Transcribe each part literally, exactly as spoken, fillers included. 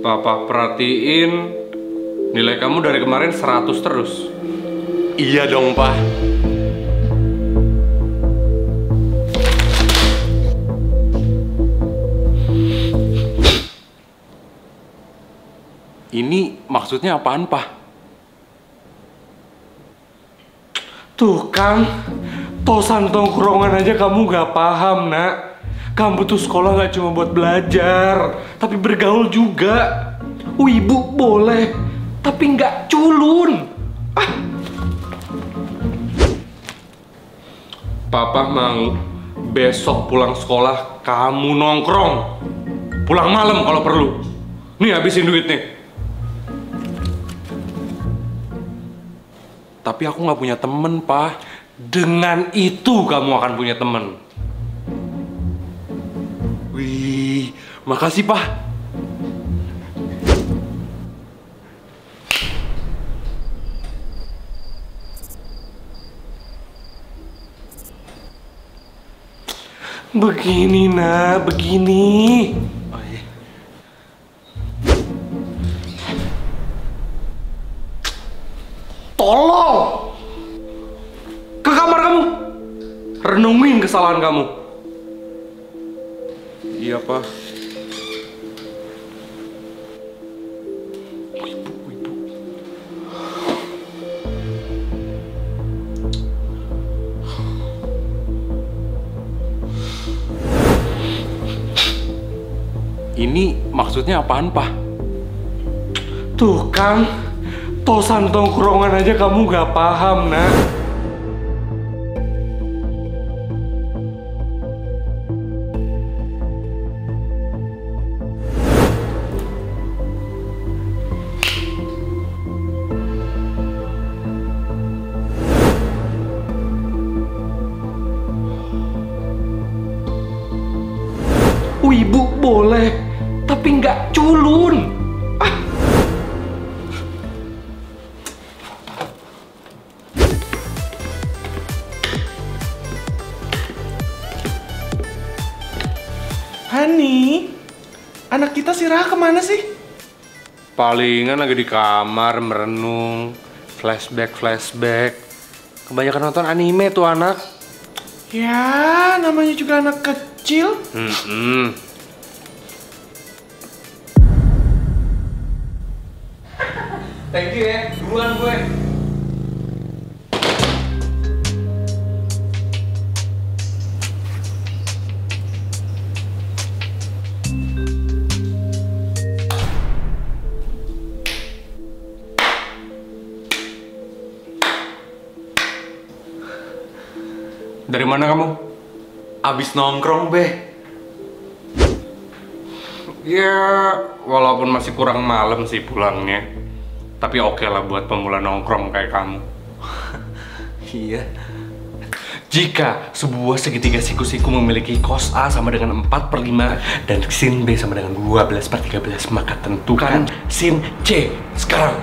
Papa perhatiin nilai kamu dari kemarin seratus terus. Iya dong, Pak. Ini maksudnya apaan, Pak? Tuh kan, tosan tongkrongan aja kamu gak paham, nak. Kamu tuh sekolah gak cuma buat belajar, tapi bergaul juga. Wibu boleh, tapi gak culun. Ah. Papa mau besok pulang sekolah kamu nongkrong. Pulang malam kalau perlu. Nih habisin duit nih. Tapi aku nggak punya temen, Pak. Dengan itu kamu akan punya temen. Wih, makasih, Pak. Begini, nak, begini. Oh, iya. Tolong! Ke kamar kamu. Renungin kesalahan kamu. Iya, Pak. Ini maksudnya apaan, Pak? Tuh kan, tosan tongkrongan aja kamu gak paham, nak. Wibu boleh, tapi nggak culun. Ah. Hani, anak kita si Ra kemana sih? Palingan lagi di kamar merenung, flashback flashback. Kebanyakan nonton anime tuh anak. Ya, namanya juga anak kecil. Hmm. Thank you ya, duluan gue. Dari mana kamu? Abis nongkrong, Be. Ya, walaupun masih kurang malam sih pulangnya. Tapi oke lah buat pemula nongkrong kayak kamu. Iya. Jika sebuah segitiga siku-siku memiliki cos A sama dengan empat per lima dan sin B sama dengan dua belas per tiga belas, maka tentukan sin C sekarang.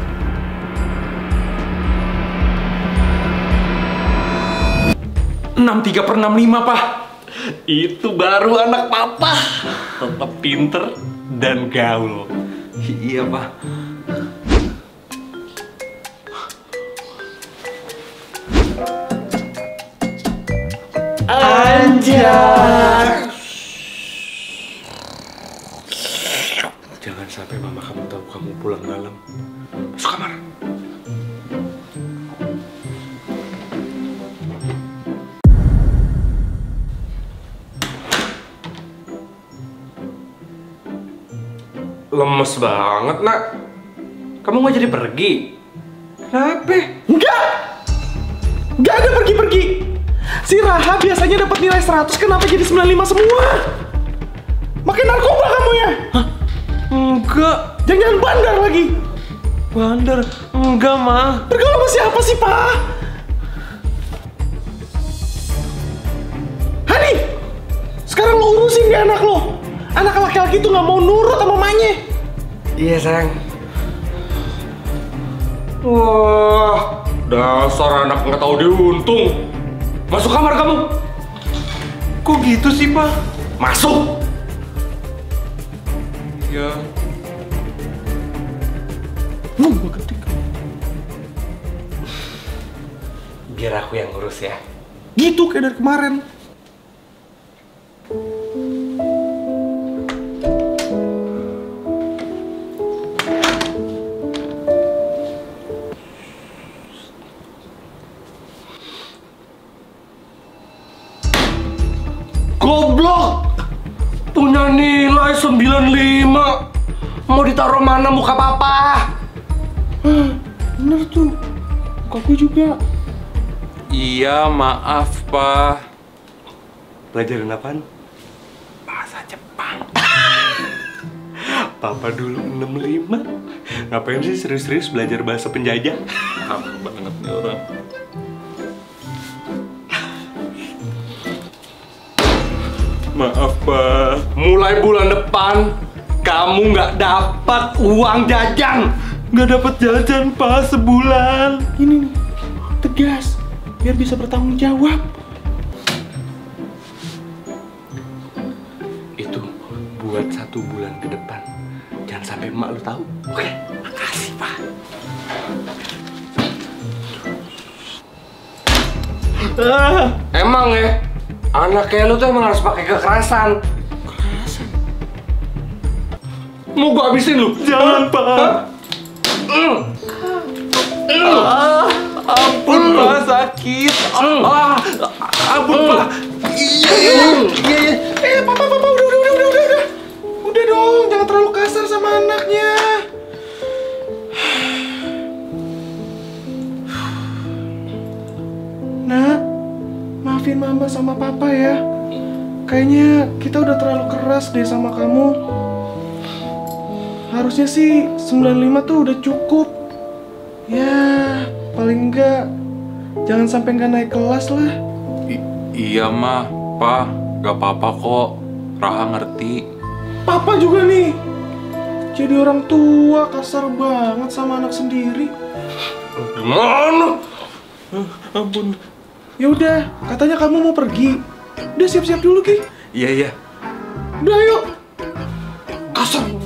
enam tiga per enam lima, Pak. Itu baru anak papa. Tetap pinter dan gaul. Iya, Pak. Anjay. Jangan sampai mama kamu tahu kamu pulang malam. Masuk kamar. Lemes banget, nak. Kamu nggak jadi pergi? Kenapa? Enggak! Enggak ada pergi-pergi. Si Raha biasanya dapat nilai seratus, kenapa jadi sembilan puluh lima semua? Makin narkoba kamu ya? Hah? Enggak. Jangan bandar lagi. Bandar? Enggak, Ma. Bergaul sama siapa sih, Pak? Hani! Sekarang lo urusin dia anak lo. Anak laki-laki tuh nggak mau nurut sama mamanya. Iya, sayang. Wah, dasar anak nggak tahu diuntung. Masuk kamar kamu. Kok gitu sih, Pak? Masuk. Ya, Wuh, gede. Biar aku yang ngurus ya. Gitu kayak dari kemarin. Goblok! Punya nilai sembilan puluh lima. Mau ditaruh mana muka papa? Hah, bener tuh. Muka gue juga. Iya, maaf, Pak. Pelajaran apaan? Bahasa Jepang. Papa dulu enam puluh lima. Ngapain sih serius-serius belajar bahasa penjajah? Maaf banget nih orang. Maaf, Pak. Mulai bulan depan, kamu nggak dapat uang jajan. Nggak dapat jajan, Pak, sebulan. Ini nih, tegas. Biar bisa bertanggung jawab. Itu buat satu bulan ke depan. Jangan sampai emak lu tahu. Oke, makasih, Pak. Ah, Emang ya, anak kayak lu tuh emang harus pakai kekerasan. kerasan. Mau gua habisin lu? Jangan, Pak. Mm. Ah, ampun, Pak, sakit. Ah, ampun, Pak. Iya, iya, iya, iya. Eh, papa, papa, udah, udah, udah, udah, udah, udah. Udah dong, jangan terlalu kasar sama anaknya. Nak, maafin mama sama papa ya. Kayaknya kita udah terlalu keras deh sama kamu. Harusnya sih sembilan puluh lima tuh udah cukup. Ya, paling enggak jangan sampai nggak naik kelas lah. I- iya, mah, Pak. Gak apa-apa kok. Raha ngerti. Papa juga nih. Jadi orang tua kasar banget sama anak sendiri. Gimana? Ampun. Ya udah, katanya kamu mau pergi. Udah siap-siap dulu, Ki. Iya, iya. Udah, yuk. Kasar.